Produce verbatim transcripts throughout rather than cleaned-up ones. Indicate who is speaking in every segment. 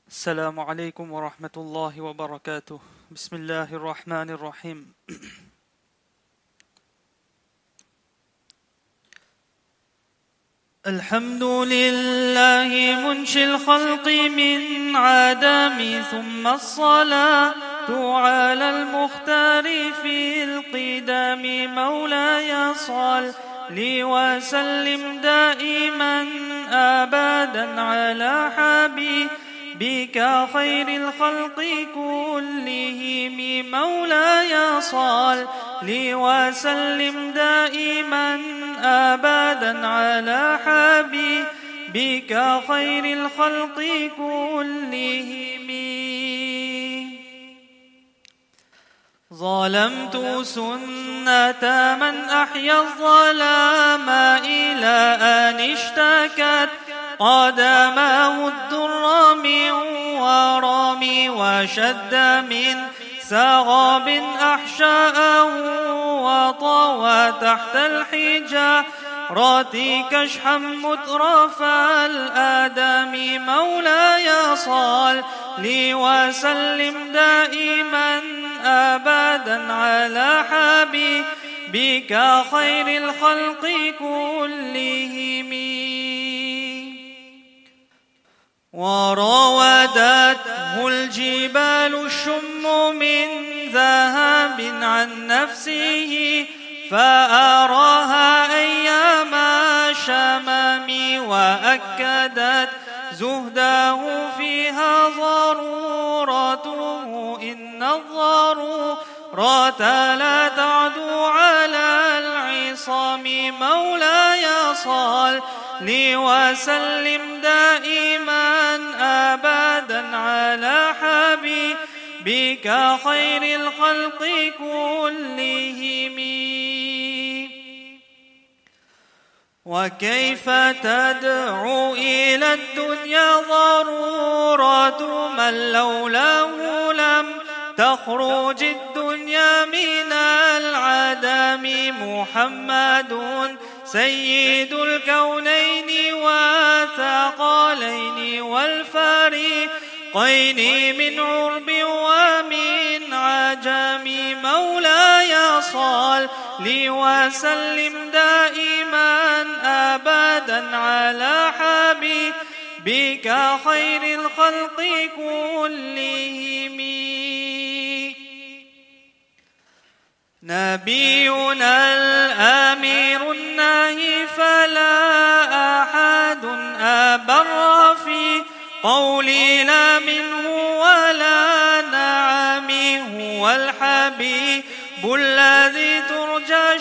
Speaker 1: السلام عليكم ورحمة الله وبركاته. بسم الله الرحمن الرحيم. الحمد لله منشي الخلق من عدم، ثم الصلاة على المختار في القدم. مولاي صل لي وسلم دائما أبدا على حبيبك خير الخلق كلهم. مولاي صل لي وسلم دائما أبدا على حبيبك خير الخلق كلهم. ظلمت سنة من أحيا الظلام إلى أن اشتكت قدماه الدر من ورم، وشد من سغاب أحشاءه وطوى تحت الحجارة كشحا مترف الآدم. مولاي صل لي وسلم دائما أبدا على حبيبك خير الخلق كلهم. وراودته الجبال الشم من ذهب عن نفسه، فأراها أيام شمام، وأكدت زهده فيها ضرورته. إن الضرورات لا تعدو على العصام. مولاي صل لي وسلم دائما أبدا على حبيبك خير الخلق كلهم. وكيف تدعو إلى الدنيا ضرورة من لولاه لم تخرج الدنيا من العدم. محمد سيد الكونين والثقلين والفريقين من عرب ومن عجم. مولاي صل لي وسلم دائما أبدا على حبيبك خير الخلق كلهم. نبينا الأمير الناهي فلا أحد أبر في قولي لا منه ولا نعمه. هو الحبيب الذي ترجى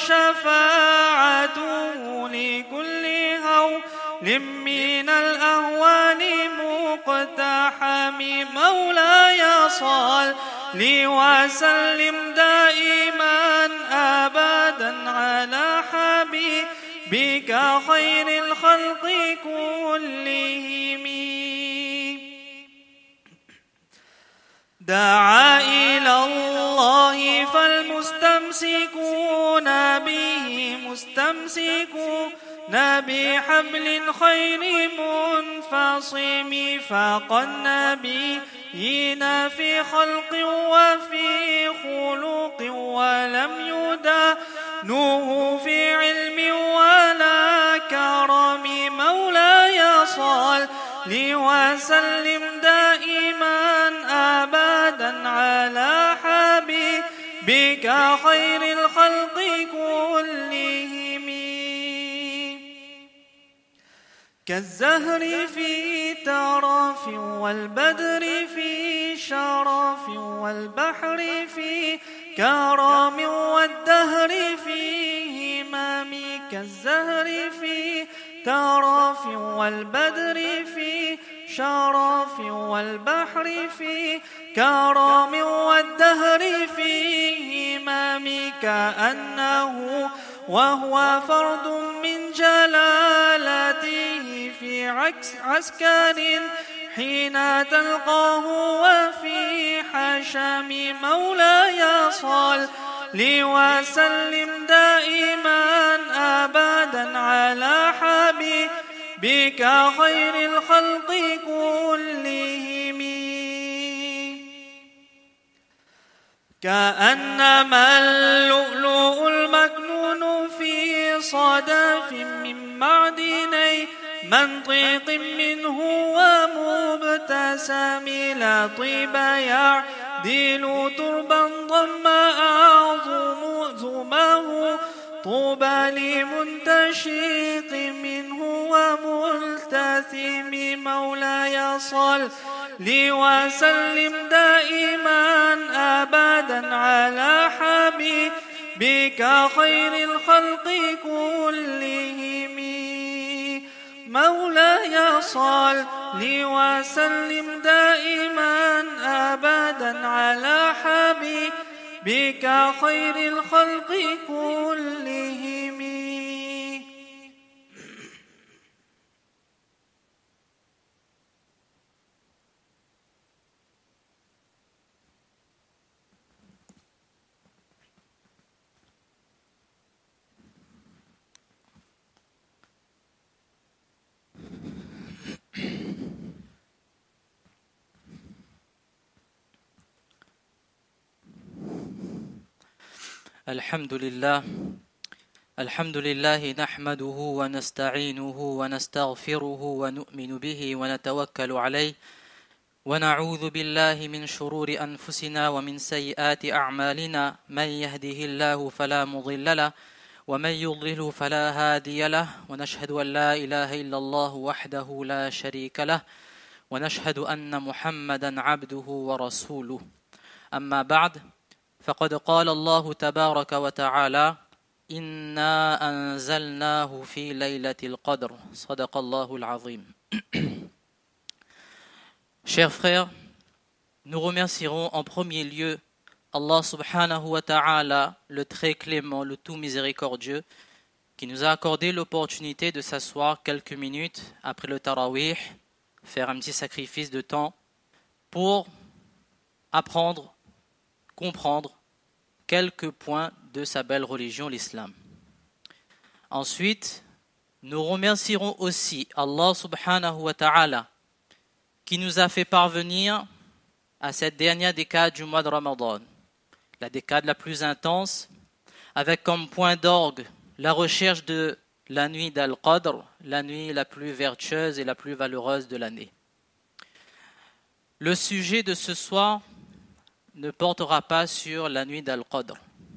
Speaker 1: شفاعته لكل هول من الأهوال مقتحم. مولاي صل لي وسلم دائما أبدا على حبيبك خير الخلق كلهم. دعا إلى الله فالمستمسكون به مستمسكون بحبل خير منفصم. فقى النبيين في خلق وفي خلق ولم يدانوه في علم ولا كرم. مولاي صل لي وسلم دائما أبدا على حبيبك خير الخلق كلهم. كالزهر في ترف والبدر في شرف والبحر في كرم والدهر في همم. كالزهر في ترف والبدر في شرف والبحر في كرم والدهر في همم. كأنه وهو فرد من جلالته في عكس عسكر حين تلقاه وفي حشم. مولاي صل لي وسلم دائما أبدا على حبيبك خير الخلق كلهم. كأنما اللؤلؤ المكنون في صدف من معدني منطق منه ومبتسم لا طيب يعدل تربا ضم أعظمه طوبى لمنتشق منه وملتثم مولاي صل لي وسلم دائما أبدا على حبيبك خير الخلق كلهم مولاي صل لي وسلم دائما أبدا على حبيبك خير الخلق كلهم.
Speaker 2: الحمد لله الحمد لله نحمده ونستعينه ونستغفره ونؤمن به ونتوكل عليه ونعوذ بالله من شرور أنفسنا ومن سيئات أعمالنا من يهده الله فلا مضل له ومن يضلل فلا هادي له ونشهد أن لا إله إلا الله وحده لا شريك له ونشهد أن محمدا عبده ورسوله أما بعد فقد قال الله تبارك وتعالى إنا أنزلناه في ليلة القدر صدق الله العظيم. Chers frères, nous remercierons en premier lieu Allah subhanahu wa ta'ala, le très clément, le tout miséricordieux, qui nous a accordé l'opportunité de s'asseoir quelques minutes après le tarawih, faire un petit sacrifice de temps pour apprendre, comprendre quelques points de sa belle religion, l'islam. Ensuite, nous remercierons aussi Allah subhanahu wa ta'ala qui nous a fait parvenir à cette dernière décade du mois de Ramadan, la décade la plus intense, avec comme point d'orgue la recherche de la nuit d'Al-Qadr, la nuit la plus vertueuse et la plus valeureuse de l'année. Le sujet de ce soir ne portera pas sur la nuit d'Al-Qadr.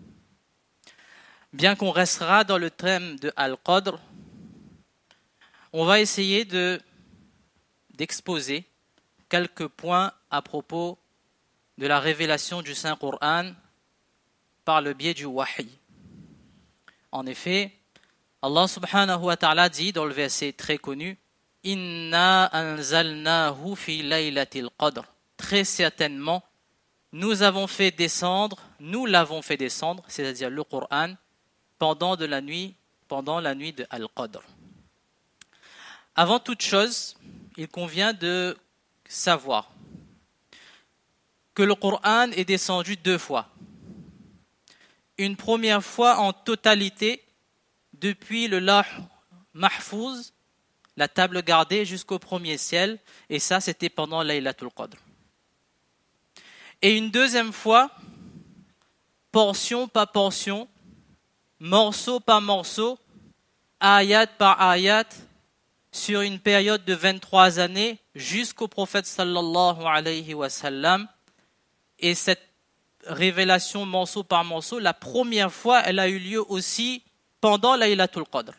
Speaker 2: Bien qu'on restera dans le thème de Al-Qadr, on va essayer de, d'exposer quelques points à propos de la révélation du Saint-Coran par le biais du wahi. En effet, Allah subhanahu wa ta'ala dit dans le verset très connu « Inna anzalnahu fi laylatil qadr » Très certainement, nous avons fait descendre, nous l'avons fait descendre, c'est-à-dire le Coran, pendant de la nuit, pendant la nuit de Al-Qadr. Avant toute chose, il convient de savoir que le Coran est descendu deux fois. Une première fois en totalité depuis le Lawh Mahfouz, la table gardée jusqu'au premier ciel, et ça c'était pendant Laylatul Qadr. Et une deuxième fois, portion par portion, morceau par morceau, ayat par ayat, sur une période de vingt-trois années jusqu'au prophète sallallahu alayhi wa sallam. Et cette révélation morceau par morceau, la première fois, elle a eu lieu aussi pendant Laylatul Qadr.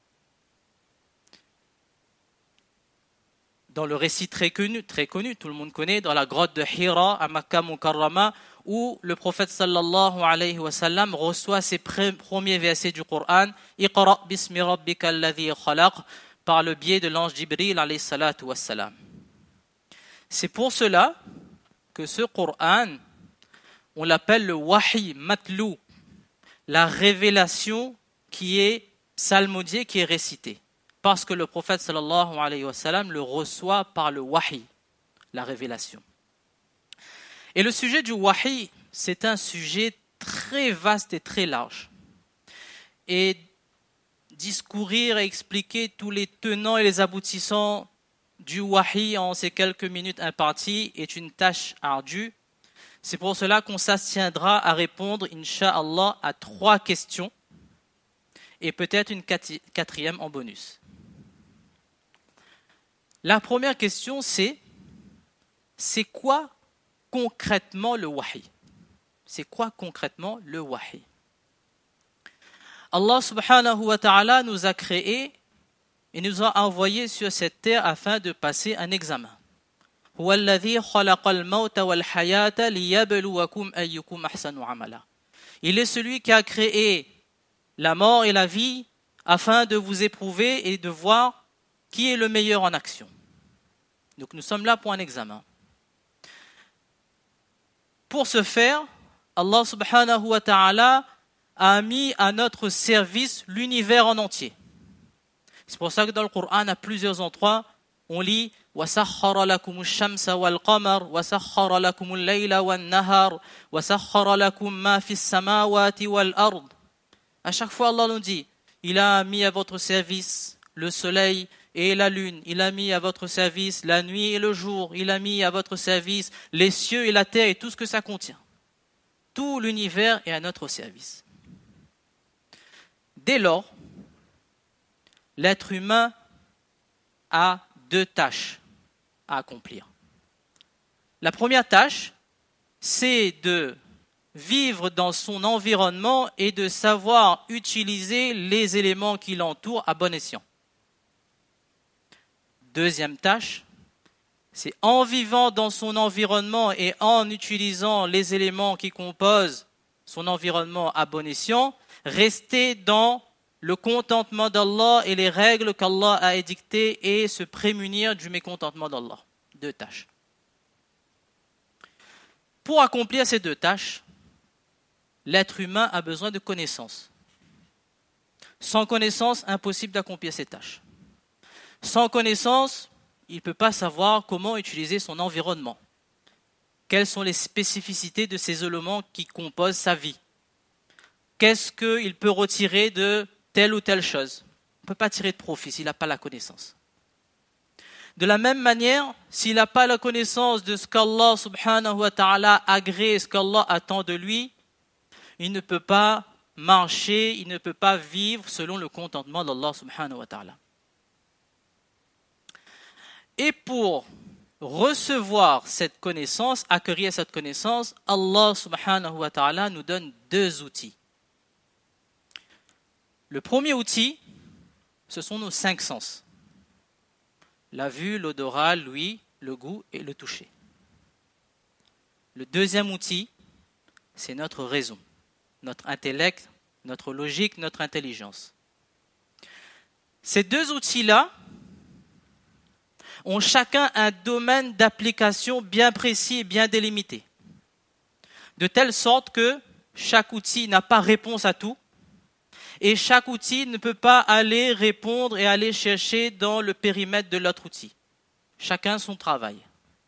Speaker 2: Dans le récit très connu, très connu, tout le monde connaît, dans la grotte de Hira à Makkah Mukarrama, où le prophète sallallahu alayhi wa sallam reçoit ses premiers versets du Coran, Iqra bismi rabbika alladhi khalaq, par le biais de l'ange Jibril alayhi salatu wassalam. C'est pour cela que ce Coran, on l'appelle le wahi matlou, la révélation qui est psalmodiée, qui est récitée. Parce que le prophète sallallahu alayhi wa sallam le reçoit par le wahi, la révélation. Et le sujet du wahi, c'est un sujet très vaste et très large. Et discourir et expliquer tous les tenants et les aboutissants du wahi en ces quelques minutes imparties est une tâche ardue. C'est pour cela qu'on s'abstiendra à répondre, incha'Allah, à trois questions et peut-être une quatrième en bonus. La première question, c'est c'est quoi concrètement le wahi? C'est quoi concrètement le wahi? Allah subhanahu wa ta'ala nous a créés et nous a envoyés sur cette terre afin de passer un examen. Il est celui qui a créé la mort et la vie afin de vous éprouver et de voir qui est le meilleur en action. Donc nous sommes là pour un examen. Pour ce faire, Allah subhanahu wa ta'ala a mis à notre service l'univers en entier. C'est pour ça que dans le Coran, à plusieurs endroits, on lit وَسَخَّرَ لَكُمُ الشَّمْسَ وَالْقَمَرَ وَسَخَّرَ لَكُمُ اللَّيْلَ وَالنَّهَارَ وَسَخَّرَ لَكُمْ مَا فِي السَّمَاوَاتِ وَالْأَرْضِ. À chaque fois, Allah nous dit, il a mis à votre service le soleil et la lune, il a mis à votre service la nuit et le jour, il a mis à votre service les cieux et la terre et tout ce que ça contient. Tout l'univers est à notre service. Dès lors, l'être humain a deux tâches à accomplir. La première tâche, c'est de vivre dans son environnement et de savoir utiliser les éléments qui l'entourent à bon escient. Deuxième tâche, c'est en vivant dans son environnement et en utilisant les éléments qui composent son environnement à bon escient, rester dans le contentement d'Allah et les règles qu'Allah a édictées et se prémunir du mécontentement d'Allah. Deux tâches. Pour accomplir ces deux tâches, l'être humain a besoin de connaissances. Sans connaissance, impossible d'accomplir ces tâches. Sans connaissance, il ne peut pas savoir comment utiliser son environnement. Quelles sont les spécificités de ces éléments qui composent sa vie? Qu'est-ce qu'il peut retirer de telle ou telle chose? On ne peut pas tirer de profit s'il n'a pas la connaissance. De la même manière, s'il n'a pas la connaissance de ce qu'Allah subhanahu wa ta'ala agrée, ce qu'Allah attend de lui, il ne peut pas marcher, il ne peut pas vivre selon le contentement d'Allah subhanahu wa ta'ala. Et pour recevoir cette connaissance, acquérir cette connaissance, Allah subhanahu wa ta'ala nous donne deux outils. Le premier outil, ce sont nos cinq sens. La vue, l'odorat, l'ouïe, le goût et le toucher. Le deuxième outil, c'est notre raison, notre intellect, notre logique, notre intelligence. Ces deux outils-là ont chacun un domaine d'application bien précis et bien délimité. De telle sorte que chaque outil n'a pas réponse à tout et chaque outil ne peut pas aller répondre et aller chercher dans le périmètre de l'autre outil. Chacun son travail.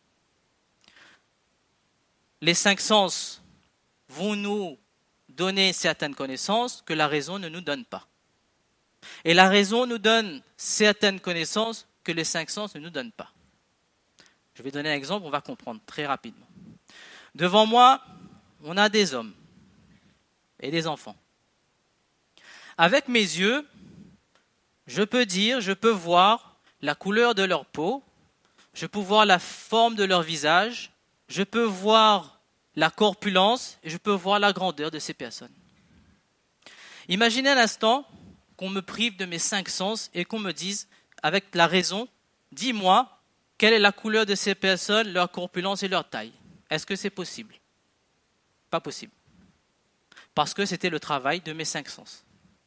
Speaker 2: Les cinq sens vont nous donner certaines connaissances que la raison ne nous donne pas. Et la raison nous donne certaines connaissances que les cinq sens ne nous donnent pas. Je vais donner un exemple, on va comprendre très rapidement. Devant moi, on a des hommes et des enfants. Avec mes yeux, je peux dire, je peux voir la couleur de leur peau, je peux voir la forme de leur visage, je peux voir la corpulence et je peux voir la grandeur de ces personnes. Imaginez un instant qu'on me prive de mes cinq sens et qu'on me dise, avec la raison, dis-moi quelle est la couleur de ces personnes, leur corpulence et leur taille. Est-ce que c'est possible? Pas possible. Parce que c'était le travail de mes cinq sens.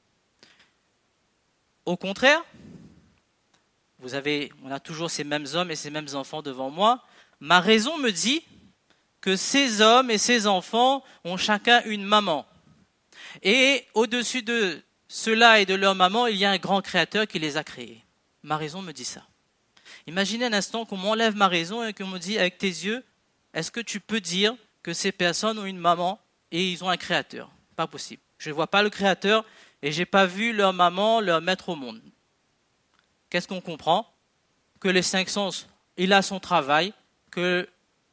Speaker 2: Au contraire, vous avez, on a toujours ces mêmes hommes et ces mêmes enfants devant moi. Ma raison me dit que ces hommes et ces enfants ont chacun une maman. Et au-dessus de cela et de leur maman, il y a un grand créateur qui les a créés. Ma raison me dit ça. Imaginez un instant qu'on m'enlève ma raison et qu'on me dit avec tes yeux, est-ce que tu peux dire que ces personnes ont une maman et ils ont un créateur? Pas possible. Je ne vois pas le créateur et je n'ai pas vu leur maman leur mettre au monde. Qu'est-ce qu'on comprend? Que les cinq sens, il a son travail, que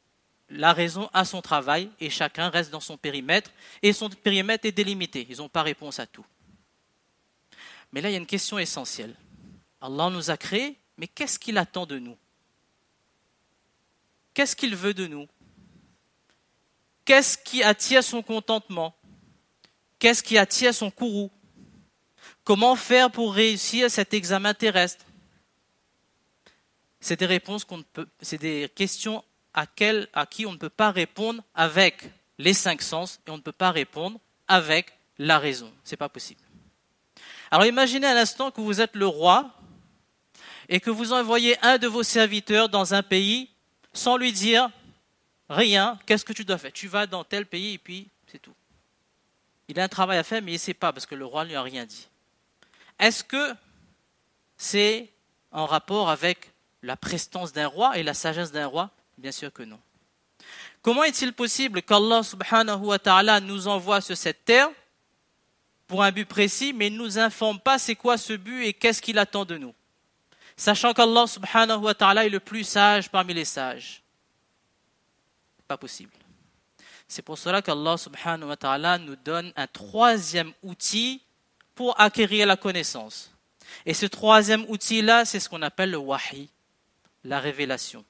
Speaker 2: la raison a son travail et chacun reste dans son périmètre et son périmètre est délimité. Ils n'ont pas réponse à tout. Mais là, il y a une question essentielle. Allah nous a créés, mais qu'est-ce qu'il attend de nous? Qu'est-ce qu'il veut de nous? Qu'est-ce qui attire son contentement? Qu'est-ce qui attire son courroux? Comment faire pour réussir cet examen terrestre? C'est des réponses qu'on ne peut, c'est des questions à, quel, à qui on ne peut pas répondre avec les cinq sens et on ne peut pas répondre avec la raison. C'est pas possible. Alors imaginez un instant que vous êtes le roi et que vous envoyez un de vos serviteurs dans un pays sans lui dire rien, qu'est-ce que tu dois faire? Tu vas dans tel pays et puis c'est tout. Il a un travail à faire mais il ne sait pas parce que le roi ne lui a rien dit. Est-ce que c'est en rapport avec la prestance d'un roi et la sagesse d'un roi? Bien sûr que non. Comment est-il possible qu'Allah subhanahu wa ta'ala nous envoie sur cette terre pour un but précis, mais il ne nous informe pas c'est quoi ce but et qu'est-ce qu'il attend de nous? Sachant qu'Allah subhanahu wa ta'ala est le plus sage parmi les sages. Pas possible. C'est pour cela qu'Allah subhanahu wa ta'ala nous donne un troisième outil pour acquérir la connaissance. Et ce troisième outil-là, c'est ce qu'on appelle le wahi, la révélation.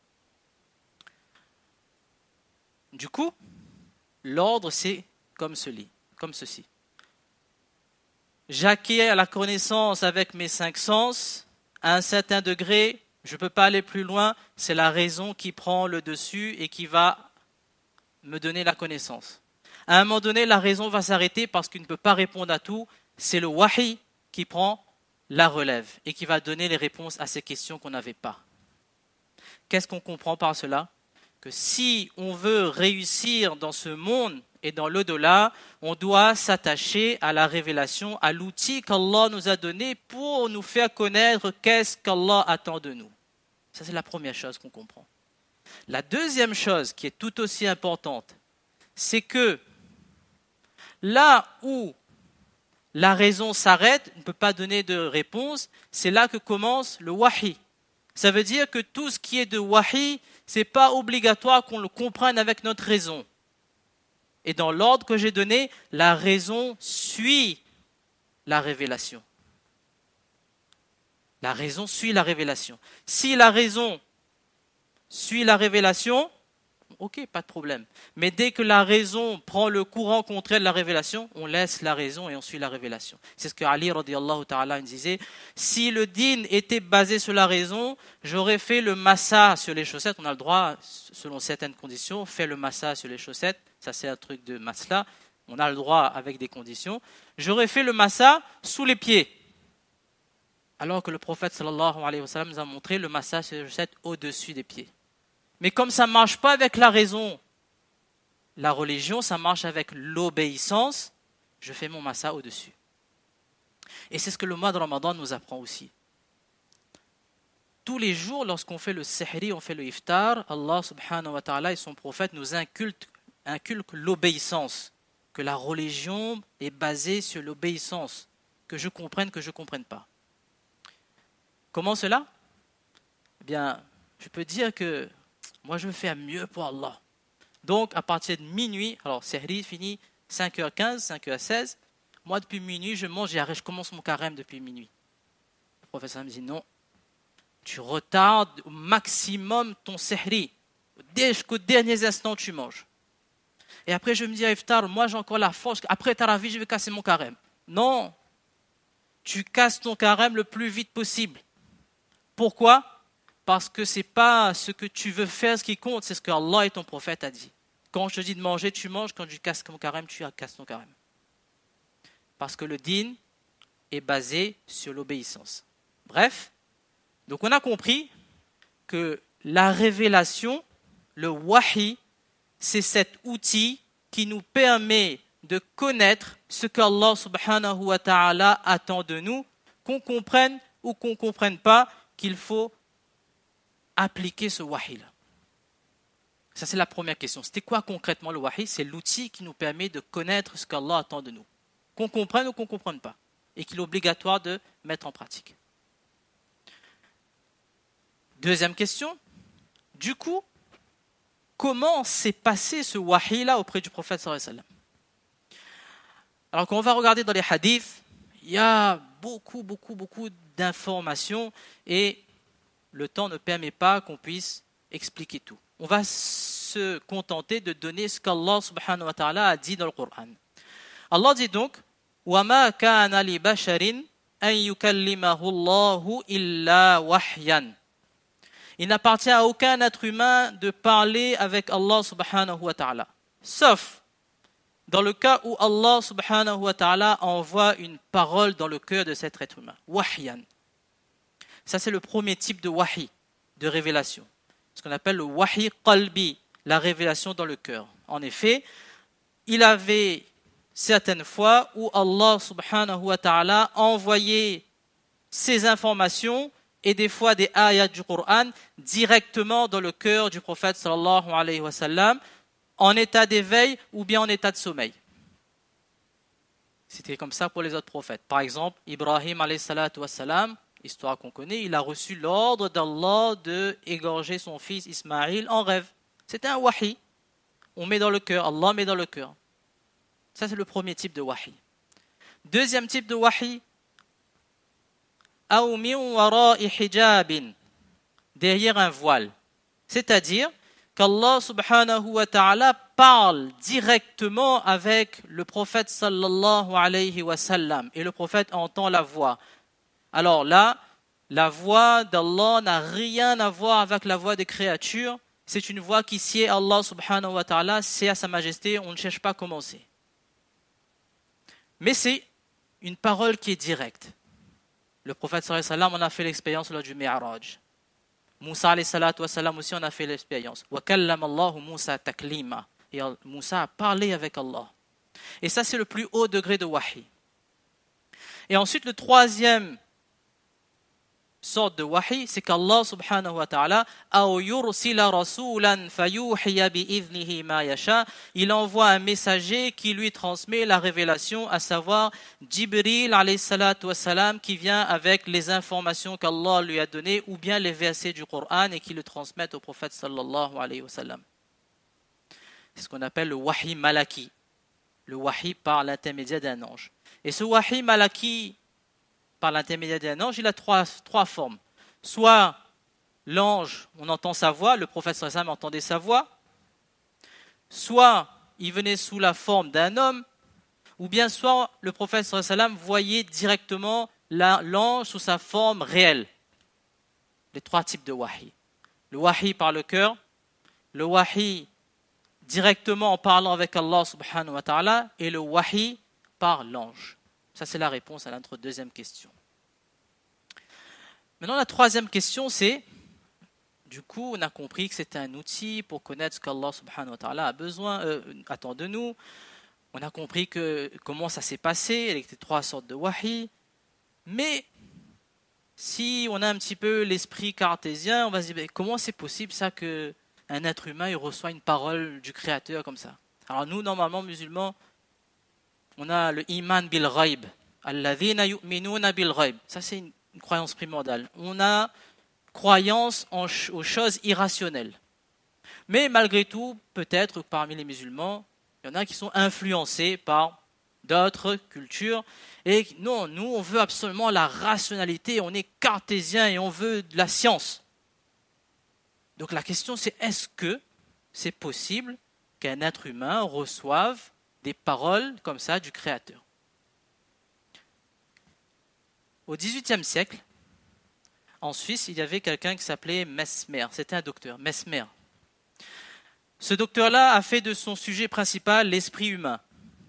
Speaker 2: Du coup, l'ordre, c'est comme ceci. Comme ceci. J'acquiers la connaissance avec mes cinq sens. À un certain degré, je ne peux pas aller plus loin. C'est la raison qui prend le dessus et qui va me donner la connaissance. À un moment donné, la raison va s'arrêter parce qu'il ne peut pas répondre à tout. C'est le wahi qui prend la relève et qui va donner les réponses à ces questions qu'on n'avait pas. Qu'est-ce qu'on comprend par cela? Que si on veut réussir dans ce monde et dans l'au-delà, on doit s'attacher à la révélation, à l'outil qu'Allah nous a donné pour nous faire connaître qu'est-ce qu'Allah attend de nous. Ça, c'est la première chose qu'on comprend. La deuxième chose qui est tout aussi importante, c'est que là où la raison s'arrête, on ne peut pas donner de réponse, c'est là que commence le wahi. Ça veut dire que tout ce qui est de wahi, ce n'est pas obligatoire qu'on le comprenne avec notre raison. Et dans l'ordre que j'ai donné, la raison suit la révélation. La raison suit la révélation. Si la raison suit la révélation, ok, pas de problème. Mais dès que la raison prend le courant contraire de la révélation, on laisse la raison et on suit la révélation. C'est ce que Ali radiyallahu ta'ala disait. Si le din était basé sur la raison, j'aurais fait le massa sur les chaussettes. On a le droit, selon certaines conditions, faire le massa sur les chaussettes. Ça, c'est un truc de masla. On a le droit avec des conditions. J'aurais fait le massa sous les pieds. Alors que le prophète sallallahu alayhi wa sallam nous a montré le massa sur les chaussettes au-dessus des pieds. Mais comme ça ne marche pas avec la raison, la religion, ça marche avec l'obéissance, je fais mon massa au-dessus. Et c'est ce que le mois de Ramadan nous apprend aussi. Tous les jours, lorsqu'on fait le sihri, on fait le iftar, Allah subhanahu wa ta'ala et son prophète nous inculquent, inculquent l'obéissance, que la religion est basée sur l'obéissance, que je comprenne, que je ne comprenne pas. Comment cela? Eh bien, je peux dire que moi, je veux faire mieux pour Allah. Donc, à partir de minuit, alors, Sehri finit cinq heures quinze, cinq heures seize. Moi, depuis minuit, je mange et je commence mon carême depuis minuit. Le professeur me dit non. Tu retardes au maximum ton Sehri. Jusqu'aux derniers instants, tu manges. Et après, je me dis à Iftar, moi, j'ai encore la force. Après Tarawih, je vais casser mon carême. Non. Tu casses ton carême le plus vite possible. Pourquoi? Parce que ce n'est pas ce que tu veux faire ce qui compte, c'est ce que Allah et ton prophète a dit. Quand je te dis de manger, tu manges. Quand je casse ton carême, tu casses ton carême. Parce que le din est basé sur l'obéissance. Bref, donc on a compris que la révélation, le wahi, c'est cet outil qui nous permet de connaître ce qu'Allah subhanahu wa ta'ala attend de nous, qu'on comprenne ou qu'on ne comprenne pas, qu'il faut appliquer ce wahi-là. Ça, c'est la première question. C'était quoi concrètement le wahi? C'est l'outil qui nous permet de connaître ce qu'Allah attend de nous. Qu'on comprenne ou qu'on ne comprenne pas. Et qu'il est obligatoire de mettre en pratique. Deuxième question. Du coup, comment s'est passé ce wahi-là auprès du prophète sallallahu alayhi wa sallam. Alors quand on va regarder dans les hadiths, il y a beaucoup, beaucoup, beaucoup d'informations et le temps ne permet pas qu'on puisse expliquer tout. On va se contenter de donner ce qu'Allah subhanahu wa ta'ala a dit dans le Coran. Allah dit donc وَمَا كَانَ لِبَشَرٍ أَن يُكَلِّمَهُ اللَّهُ إِلَّا وَحْيًا. Il n'appartient à aucun être humain de parler avec Allah subhanahu wa ta'ala, sauf dans le cas où Allah subhanahu wa ta'ala envoie une parole dans le cœur de cet être humain. Wahyan. Ça, c'est le premier type de wahi, de révélation. Ce qu'on appelle le wahi qalbi, la révélation dans le cœur. En effet, il avait certaines fois où Allah subhanahu wa ta'ala envoyait ces informations et des fois des ayats du Coran directement dans le cœur du prophète sallallahu alayhi wa sallam, en état d'éveil ou bien en état de sommeil. C'était comme ça pour les autres prophètes. Par exemple, Ibrahim alayhi salatu wassalam, histoire qu'on connaît, il a reçu l'ordre d'Allah de égorger son fils Ismaïl en rêve. C'était un wahi. On met dans le cœur, Allah met dans le cœur. Ça, c'est le premier type de wahi. Deuxième type de wahi, aw min wara'i hijabin, derrière un voile. C'est-à-dire qu'Allah subhanahu wa ta'ala parle directement avec le prophète sallallahu alayhi wa sallam et le prophète entend la voix. Alors là, la voix d'Allah n'a rien à voir avec la voix des créatures. C'est une voix qui sied à Allah subhanahu wa ta'ala, c'est à sa majesté, on ne cherche pas comment c'est. Mais c'est une parole qui est directe. Le prophète sallallahu alayhi wa sallam en a fait l'expérience lors du Mi'raj. Moussa alayhi salatu wa salam aussi en a fait l'expérience. Wa kallama Allahu Moussa taklima. Et Moussa a parlé avec Allah. Et ça, c'est le plus haut degré de wahi. Et ensuite, le troisième sorte de wahi, c'est qu'Allah subhanahu wa ta'ala aw yursila rasulan fayuhiya bi'idhnihi ma yasha, il envoie un messager qui lui transmet la révélation, à savoir Jibril alayhi salatu wa salam, qui vient avec les informations qu'Allah lui a données ou bien les versets du Coran et qui le transmettent au prophète sallallahu alayhi wa sallam. C'est ce qu'on appelle le wahi malaki, le wahi par l'intermédiaire d'un ange. Et ce wahi malaki par l'intermédiaire d'un ange, il a trois, trois formes. Soit l'ange, on entend sa voix, le prophète sallallahu alayhi wa sallam entendait sa voix. Soit il venait sous la forme d'un homme, ou bien soit le prophète sallallahu alayhi wa sallam voyait directement la, l'ange sous sa forme réelle. Les trois types de wahi. Le wahi par le cœur, le wahi directement en parlant avec Allah subhanahu wa ta'ala, et le wahi par l'ange. Ça, c'est la réponse à notre deuxième question. Maintenant, la troisième question, c'est, du coup, on a compris que c'est un outil pour connaître ce qu'Allah subhanahu wa ta'ala a besoin, euh, attend de nous. On a compris que, comment ça s'est passé, avec les trois sortes de wahi. Mais, si on a un petit peu l'esprit cartésien, on va se dire, comment c'est possible ça qu'un être humain il reçoit une parole du Créateur comme ça? Alors nous, normalement, musulmans, on a le iman bil ghaib. Alladhina yu'minuna bil ghaib. Ça, c'est une, une croyance primordiale. On a croyance en, aux choses irrationnelles. Mais malgré tout, peut-être que parmi les musulmans, il y en a qui sont influencés par d'autres cultures. Et non, nous, on veut absolument la rationalité. On est cartésien et on veut de la science. Donc la question, c'est est-ce que c'est possible qu'un être humain reçoive des paroles comme ça du Créateur? Au dix-huitième siècle, en Suisse, il y avait quelqu'un qui s'appelait Mesmer. C'était un docteur, Mesmer. Ce docteur-là a fait de son sujet principal l'esprit humain.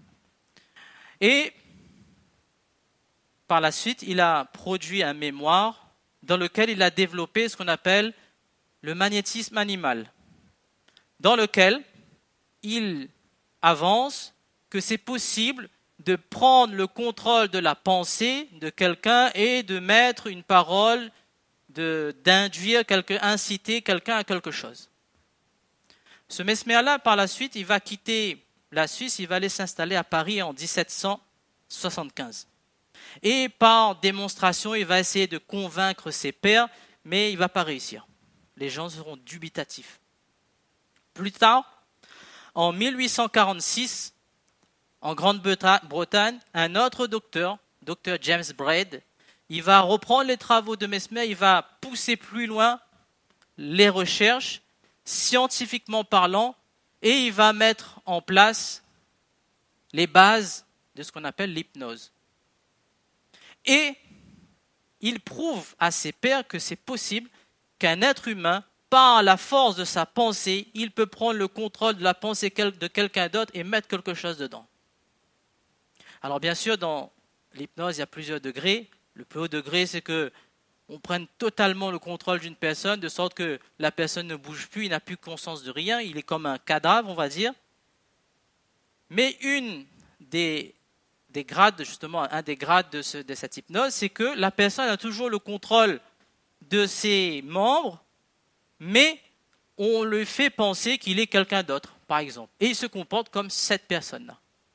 Speaker 2: Et par la suite, il a produit un mémoire dans lequel il a développé ce qu'on appelle le magnétisme animal, dans lequel il avance que c'est possible de prendre le contrôle de la pensée de quelqu'un et de mettre une parole, de, d'induire, quelque, inciter quelqu'un à quelque chose. Ce Mesmer-là, par la suite, il va quitter la Suisse, il va aller s'installer à Paris en dix-sept cent soixante-quinze. Et par démonstration, il va essayer de convaincre ses pairs, mais il ne va pas réussir. Les gens seront dubitatifs. Plus tard, en mille huit cent quarante-six, en Grande-Bretagne, un autre docteur, docteur James Braid, il va reprendre les travaux de Mesmer, il va pousser plus loin les recherches, scientifiquement parlant, et il va mettre en place les bases de ce qu'on appelle l'hypnose. Et il prouve à ses pairs que c'est possible qu'un être humain, par la force de sa pensée, il peut prendre le contrôle de la pensée de quelqu'un d'autre et mettre quelque chose dedans. Alors bien sûr, dans l'hypnose, il y a plusieurs degrés. Le plus haut degré, c'est que on prenne totalement le contrôle d'une personne, de sorte que la personne ne bouge plus, il n'a plus conscience de rien, il est comme un cadavre, on va dire. Mais une des, des grades, justement, un des grades de, ce, de cette hypnose, c'est que la personne a toujours le contrôle de ses membres, mais on lui fait penser qu'il est quelqu'un d'autre, par exemple. Et il se comporte comme cette personne-là.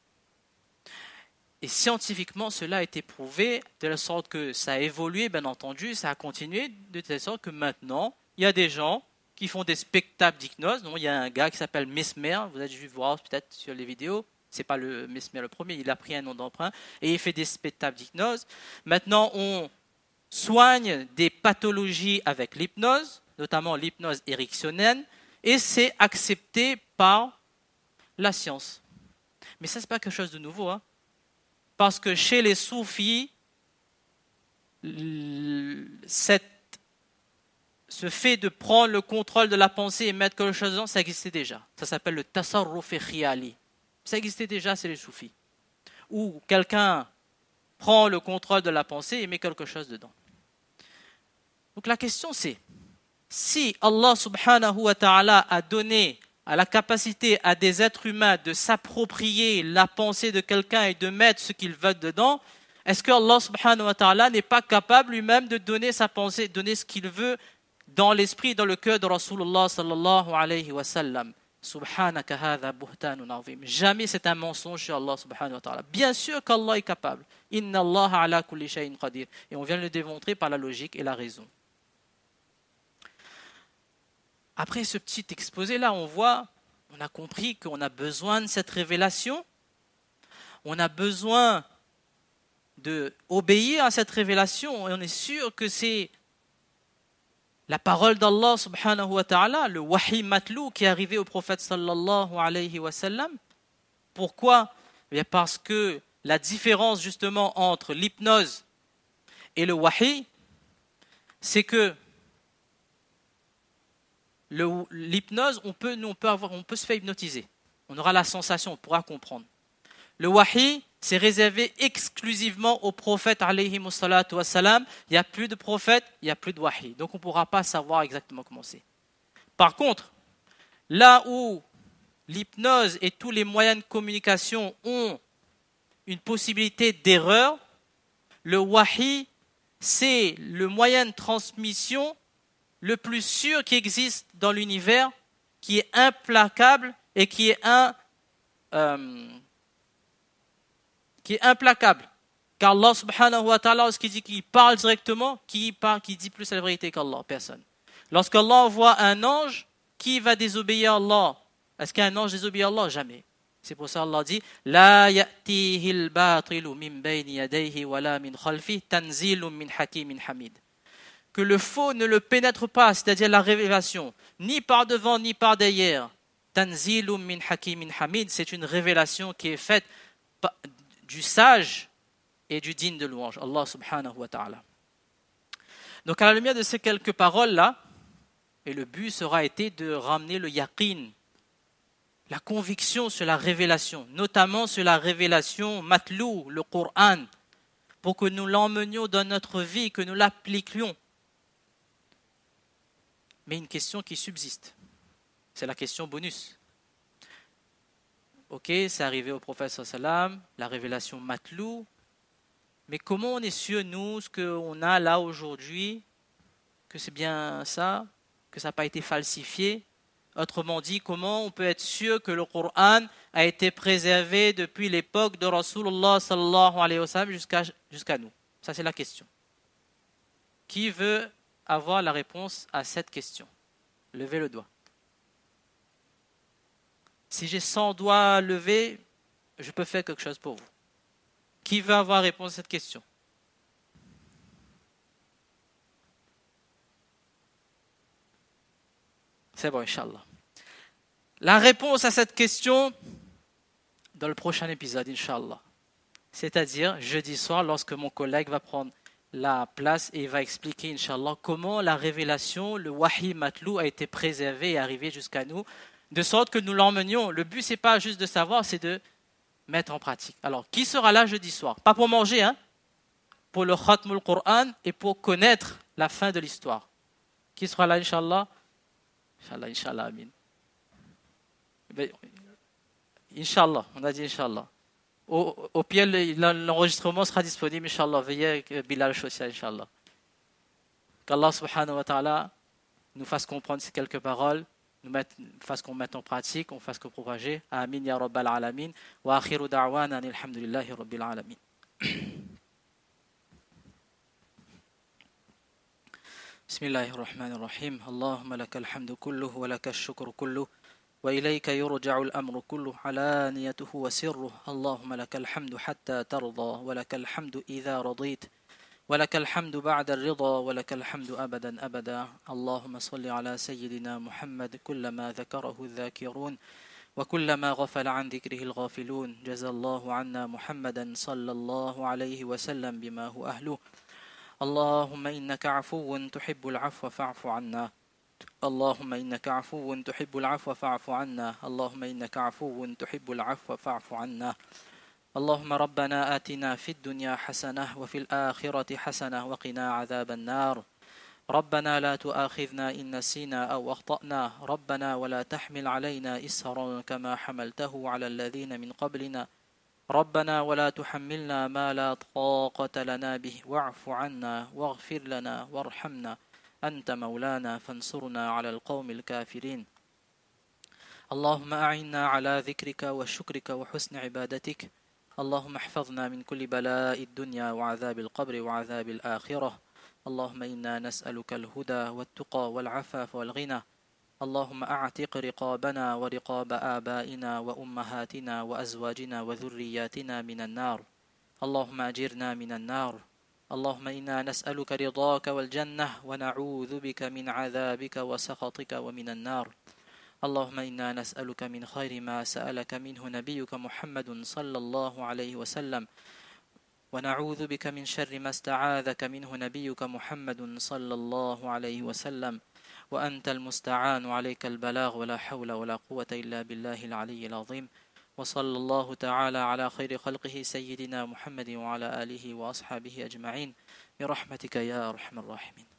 Speaker 2: Et scientifiquement, cela a été prouvé de la sorte que ça a évolué, bien entendu, ça a continué, de telle sorte que maintenant, il y a des gens qui font des spectacles d'hypnose. Donc, il y a un gars qui s'appelle Mesmer, vous avez dû voir peut-être sur les vidéos, c'est pas le Mesmer le premier, il a pris un nom d'emprunt, et il fait des spectacles d'hypnose. Maintenant, on soigne des pathologies avec l'hypnose, notamment l'hypnose ericksonienne, et c'est accepté par la science. Mais ça, ce n'est pas quelque chose de nouveau, hein. Parce que chez les soufis, cette, ce fait de prendre le contrôle de la pensée et mettre quelque chose dedans, ça existait déjà. Ça s'appelle le tasarruf khiyali. Ça existait déjà chez les soufis. Où quelqu'un prend le contrôle de la pensée et met quelque chose dedans. Donc la question c'est, si Allah subhanahu wa ta'ala a donné à la capacité à des êtres humains de s'approprier la pensée de quelqu'un et de mettre ce qu'ils veulent dedans, est-ce que Allah subhanahu wa ta'ala n'est pas capable lui-même de donner sa pensée, donner ce qu'il veut dans l'esprit, dans le cœur de Rasulullah sallallahu alayhi wa sallam? Subhanaka hadha buhtanun azim. Jamais c'est un mensonge sur Allah subhanahu wa ta'ala. Bien sûr qu'Allah est capable. Inna Allah ala kulli shay'in qadir. Et on vient de le démontrer par la logique et la raison. Après ce petit exposé-là, on voit, on a compris qu'on a besoin de cette révélation. On a besoin d'obéir à cette révélation. Et on est sûr que c'est la parole d'Allah subhanahu wa ta'ala, le wahi matlou qui est arrivé au prophète sallallahu alayhi wa sallam. Pourquoi? Eh bien parce que la différence justement entre l'hypnose et le wahi, c'est que Le, l'hypnose, on peut, nous, on, peut avoir, on peut se faire hypnotiser. On aura la sensation, on pourra comprendre. Le wahi, c'est réservé exclusivement aux prophètes, alayhi salatu wassalam. Il n'y a plus de prophètes, il n'y a plus de wahi. Donc on ne pourra pas savoir exactement comment c'est. Par contre, là où l'hypnose et tous les moyens de communication ont une possibilité d'erreur, le wahi, c'est le moyen de transmission le plus sûr qui existe dans l'univers, qui est implacable et qui est, un, euh, qui est implacable. Car Allah subhanahu wa ta'ala, lorsqu'il dit qu'il parle directement, qui, parle, qui dit plus la vérité qu'Allah? Personne. Lorsqu'Allah envoie un ange, qui va désobéir à Allah? Est-ce qu'un ange désobéit à Allah? Jamais. C'est pour ça qu'Allah dit « La ya'tihi al-batilu min bayni yadayhi wa la min khalfihi tanzilun min hakimin hamid » que le faux ne le pénètre pas, c'est-à-dire la révélation, ni par devant, ni par derrière. Tanzilum min hakimin hamid, c'est une révélation qui est faite du sage et du digne de louange, Allah subhanahu wa ta'ala. Donc à la lumière de ces quelques paroles-là, et le but sera été de ramener le yaqin, la conviction sur la révélation, notamment sur la révélation matlou, le Coran, pour que nous l'emmenions dans notre vie, que nous l'appliquions. Mais une question qui subsiste, c'est la question bonus. Ok, c'est arrivé au prophète sallam, la révélation matlou, mais comment on est sûr, nous, ce qu'on a là aujourd'hui, que c'est bien ça, que ça n'a pas été falsifié? Autrement dit, comment on peut être sûr que le Coran a été préservé depuis l'époque de Rasulullah sallallahu alayhi wa sallam jusqu'à, jusqu'à nous? Ça, c'est la question. Qui veut avoir la réponse à cette question? Levez le doigt. Si j'ai cent doigts levés, je peux faire quelque chose pour vous. Qui veut avoir réponse à cette question? C'est bon, Inch'Allah. La réponse à cette question dans le prochain épisode, Inch'Allah. C'est-à-dire jeudi soir, lorsque mon collègue va prendre la place et va expliquer, Inch'Allah, comment la révélation, le wahi matlou, a été préservé et arrivé jusqu'à nous, de sorte que nous l'emmenions. Le but, ce n'est pas juste de savoir, c'est de mettre en pratique. Alors, qui sera là jeudi soir? Pas pour manger, hein? Pour le khatmul Qur'an et pour connaître la fin de l'histoire. Qui sera là, Inch'Allah? Inch'Allah, Inch'Allah, amin. Ben, Inch'Allah, on a dit Inch'Allah. Au, au pire, l'enregistrement sera disponible, Inch'Allah. Veillez avec Bilal Chossia, Inch'Allah. Qu'Allah subhanahu wa ta'ala nous fasse comprendre ces quelques paroles, nous mette, fasse qu'on mette en pratique, qu'on fasse qu'on propager. Amin ya rabbal alamin. Wa akhiru da'wana alhamdulillahi rabbil alamin. Bismillahir rahmanir rahim. Allahumma lakal hamdu kulluhu wa lakal shukru kulluhu. وإليك يرجع الأمر كله علانيته وسره اللهم لك الحمد حتى ترضى ولك الحمد إذا رضيت ولك الحمد بعد الرضا ولك الحمد أبدا أبدا اللهم صل على سيدنا محمد كلما ذكره الذاكرون وكلما غفل عن ذكره الغافلون جزى الله عنا محمدا صلى الله عليه وسلم بما هو أهله اللهم إنك عفو تحب العفو فاعف عنا اللهم إنك عفو تحب العفو فاعف عنا اللهم إنك عفو تحب العفو فاعف عنا اللهم ربنا آتنا في الدنيا حسنة وفي الآخرة حسنة وقنا عذاب النار ربنا لا تؤاخذنا إن نسينا أو أخطأنا ربنا ولا تحمل علينا إسرا كما حملته على الذين من قبلنا ربنا ولا تحملنا ما لا طاقة لنا به واعف عنا واغفر لنا وارحمنا أنت مولانا فانصرنا على القوم الكافرين اللهم أعنا على ذكرك وشكرك وحسن عبادتك اللهم احفظنا من كل بلاء الدنيا وعذاب القبر وعذاب الآخرة اللهم إنا نسألك الهدى والتقى والعفاف والغنى اللهم أعتق رقابنا ورقاب آبائنا وأمهاتنا وأزواجنا وذرياتنا من النار اللهم أجرنا من النار اللهم إنا نسألك رضاك والجنة ونعوذ بك من عذابك وسخطك ومن النار اللهم إنا نسألك من خير ما سألك منه نبيك محمد صلى الله عليه وسلم ونعوذ بك من شر ما استعاذك منه نبيك محمد صلى الله عليه وسلم وأنت المستعان عليك البلاغ ولا حول ولا قوة إلا بالله العلي العظيم وصلى الله تعالى على خير خلقه سيدنا محمد وعلى آله وأصحابه أجمعين برحمتك يا أرحم الراحمين